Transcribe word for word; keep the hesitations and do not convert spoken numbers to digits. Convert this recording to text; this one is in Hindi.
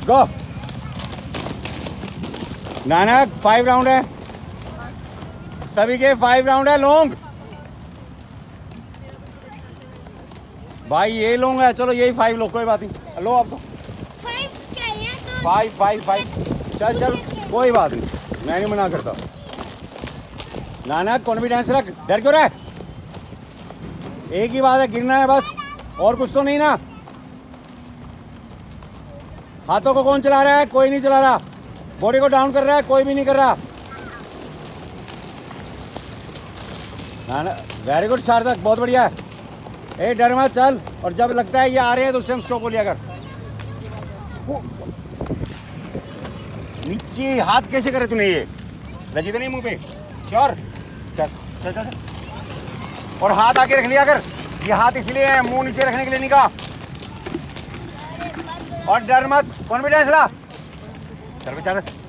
गो। नानक फाइव राउंड है, सभी के फाइव राउंड है। लॉन्ग भाई ये लॉन्ग है, चलो यही फाइव लो, कोई बात नहीं। लो आप तो फाइव फाइव फाइव चल चल कोई बात नहीं, मैं नहीं मना करता। नानक कॉन्फिडेंस रख, डर क्यों रहा है? एक ही बात है, गिरना है बस, और कुछ तो नहीं ना। हाथों को कौन चला रहा है? कोई नहीं चला रहा। बॉडी को डाउन कर रहा है, कोई भी नहीं कर रहा। नानक वेरी गुड सार्थक, बहुत बढ़िया है। ए डर मत, चल। और जब लगता है ये आ रहे हैं तो उस टाइम स्टॉप हो लिया कर। नीचे हाथ कैसे करे तूने? ये लगी तो नहीं मुंह पे? श्योर? चल चल चल चल। और हाथ आके रख लिया कर, ये हाथ इसलिए है मुंह नीचे रखने के लिए नहीं कहा। और डर मत, कॉन्फिडेंस ला। चल बेचारा।